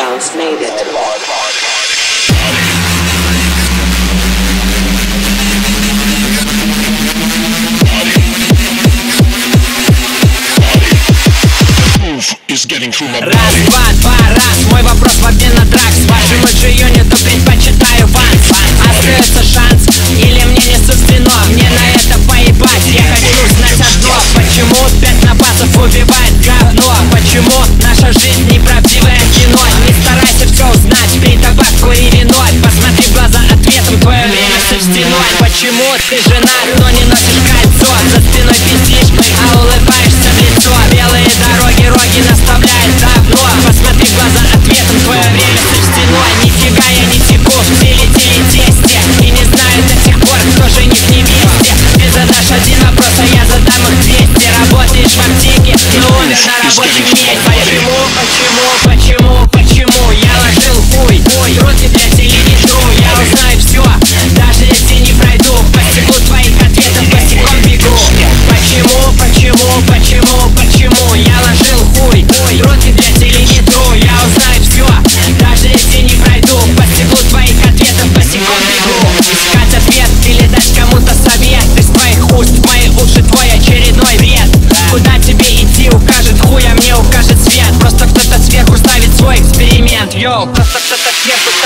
Sounds made it. Раз, два, раз. Мой вопрос в обмен на драк. С вашим отжиюнью, то предпочитаю ванс. Остается шанс, или мне не суждено? Мне на это поебать. Я хочу знать одно: почему 5 напасов убивает говно? Почему наша жизнь неправдивое кино? Не старайся все узнать, пей табак, кури вино. Посмотри в глаза ответом, твое время сочтено. Почему ты женат, но не носишь кольцо? За спиной пиздишь, а улыбаешься в лицо. Белые дороги, роги наставляет давно. Посмотри в глаза ответом, твое время сочтено. Нифига я не теку, все летели тесте. И не знаю до сих пор, кто жених невесте. Ты задашь один вопрос, а я задам их 200. Работаешь в аптеке, но умер на рабочем месте. Почему я ложил хуй? Руки для телевизора, я узнаю все, даже если не пройду по стеклу твоих ответов, босиком бегу. Почему я ложил хуй? Руки для телевизора, я узнаю все, даже если не пройду по стеклу твоих ответов, босиком бегу. Искать ответ или дать кому-то совет из твоих уст в мои уши, твой очередной вред. Куда тебе идти, укажет хуй, а мне укажет свет. Просто кто-то сверху ставит свой эксперимент. Йоу, просто кто-то сверху